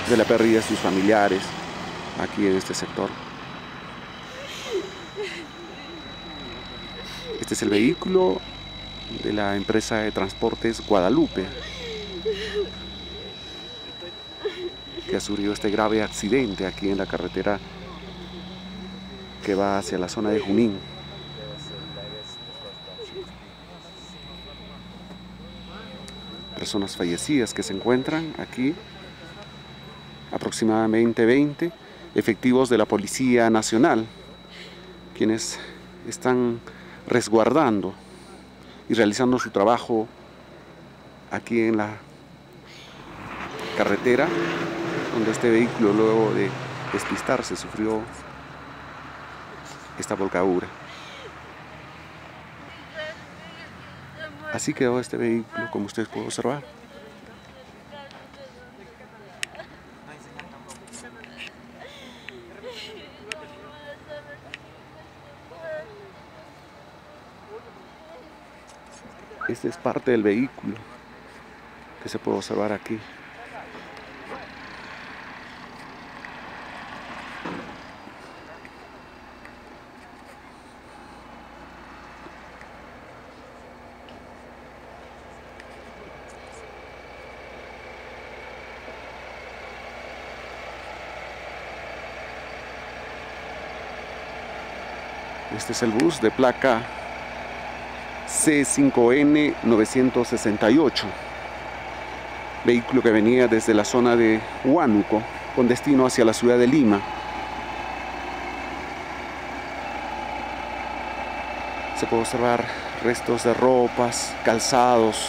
de la pérdida de sus familiares aquí en este sector. Este es el vehículo de la empresa de transportes Guadalupe, que ha sufrido este grave accidente aquí en la carretera que va hacia la zona de Junín. Personas fallecidas que se encuentran aquí, aproximadamente 20 efectivos de la Policía Nacional, quienes están resguardando y realizando su trabajo aquí en la carretera donde este vehículo, luego de despistarse, sufrió esta volcadura. Así quedó este vehículo, como ustedes pueden observar. Este es parte del vehículo que se puede observar aquí. Este es el bus de placa C5N 968, vehículo que venía desde la zona de Huánuco con destino hacia la ciudad de Lima. Se puede observar restos de ropas, calzados,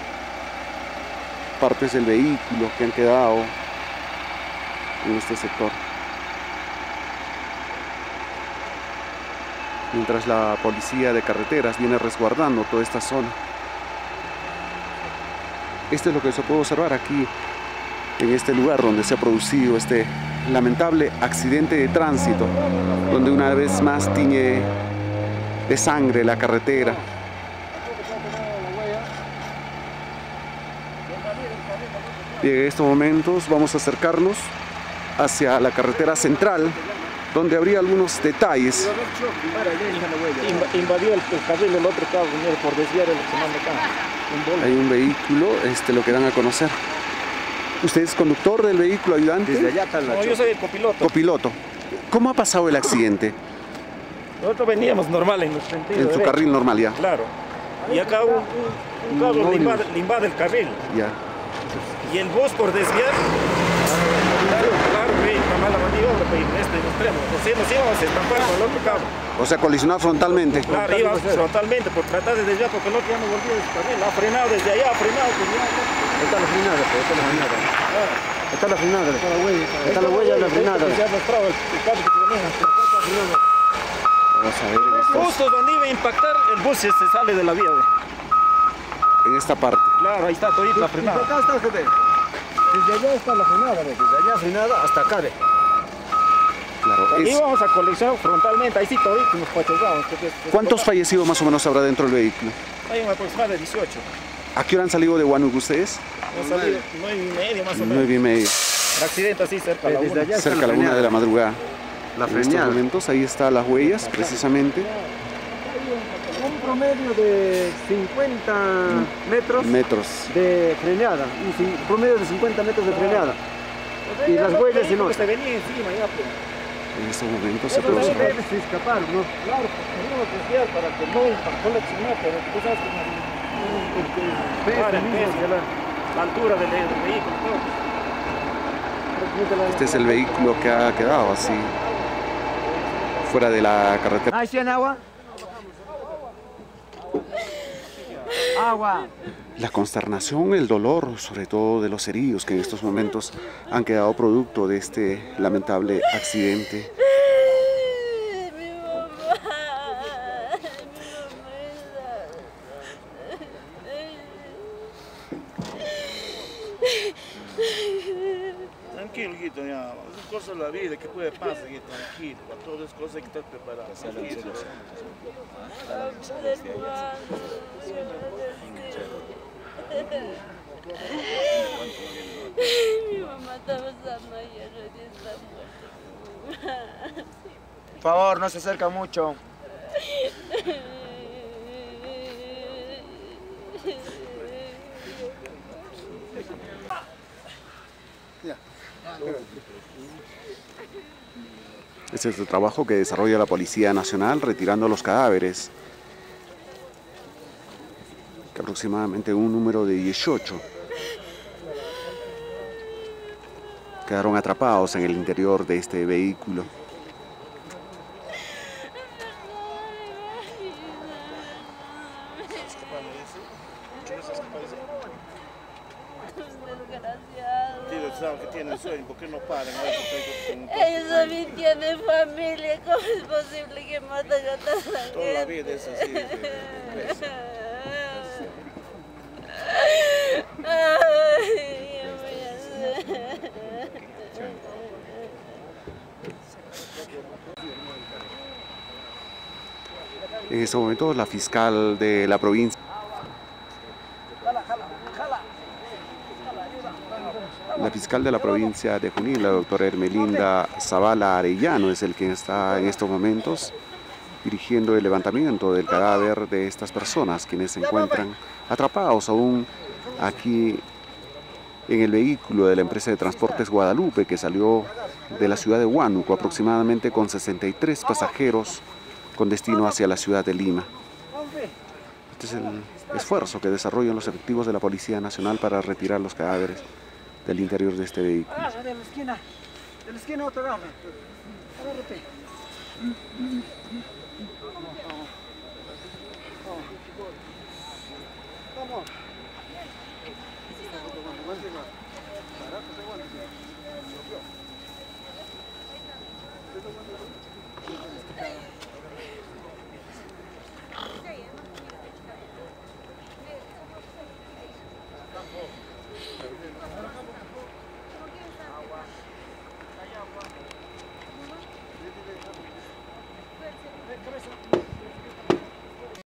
partes del vehículo que han quedado en este sector. Mientras la policía de carreteras viene resguardando toda esta zona. Esto es lo que se puede observar aquí en este lugar donde se ha producido este lamentable accidente de tránsito, donde una vez más tiñe de sangre la carretera. Y en estos momentos vamos a acercarnos hacia la carretera central, donde habría algunos detalles. Invadió el carril del otro carro por desviar el que manda acá. Hay un vehículo, lo que dan a conocer. ¿Usted es conductor del vehículo, ayudante? Desde allá está la No, yo soy el copiloto. Copiloto. ¿Cómo ha pasado el accidente? Nosotros veníamos normal en nuestro sentido. En su carril normal, ya. Claro. Y acá un carro le invade el carril. Ya. Y el bus por desviar. Claro, una mala maniobra, en este extremo. Nos íbamos a estampar con el otro carro. O sea, colisionado frontalmente. Claro, íbamos frontalmente por tratar de desviar, porque el otro ya no volvió de su carril. Ha frenado desde allá, ha frenado. Está la frenada, pues, está la frenada. Está la frenada. Está la huella de la frenada. Se ha mostrado el carro que venía. Vamos a ver. Justo donde iba a impactar, el bus se sale de la vía. En esta parte. Claro, ahí está todita la frenada. Acá está, gente. Desde allá está la frenada, desde allá frenada hasta acá. Claro, Aquí vamos a coleccionar frontalmente, ahí sí todito nos pachocamos. ¿Cuántos fallecidos más o menos habrá dentro del vehículo? Hay un aproximado de 18. ¿A qué hora han salido de Huánuco ustedes? Hemos salido 9:30 más o menos. 9:30. El accidente así cerca a la 1. Cerca a la 1 de la madrugada. La En estos frenada. momentos ahí están las huellas, precisamente. Un promedio de 50 metros de frenada. Un promedio de 50 metros de frenada. Y las huellas se notan. Se venía encima ya, pues. En estos momentos se Pero produce. debe escapar, ¿no? Claro, pues teníamos que desviar para que no impactó la accidente, pero tú sabes que la altura del vehículo, todo. Este es el vehículo que ha quedado así fuera de la carretera. ¿Hay 100 agua? Agua. La consternación, el dolor, sobre todo de los heridos que en estos momentos han quedado producto de este lamentable accidente. Tranquilo, Guito, ya. Es cosa de la vida, que puede pasar, Guito, tranquilo. Para todas las cosas hay que estar preparados. mamá estaba sana y ella está muerta. Por favor, no se acerca mucho. Este es el trabajo que desarrolla la Policía Nacional retirando los cadáveres, que aproximadamente un número de 18 quedaron atrapados en el interior de este vehículo. Que tienen sueño, ¿por qué no paran? Ellos también tienen familia, ¿cómo es posible que maten a tanta gente? Toda la vida es así. Ay, ¿qué voy a hacer? En este momento la fiscal de la provincia de Junín, la doctora Hermelinda Zavala Arellano, es el que está en estos momentos dirigiendo el levantamiento del cadáver de estas personas, quienes se encuentran atrapados aún aquí en el vehículo de la empresa de transportes Guadalupe, que salió de la ciudad de Huánuco aproximadamente con 63 pasajeros con destino hacia la ciudad de Lima. Este es el esfuerzo que desarrollan los efectivos de la Policía Nacional para retirar los cadáveres del interior de este vehículo. De la esquina otra gama. Agárrate. Vamos.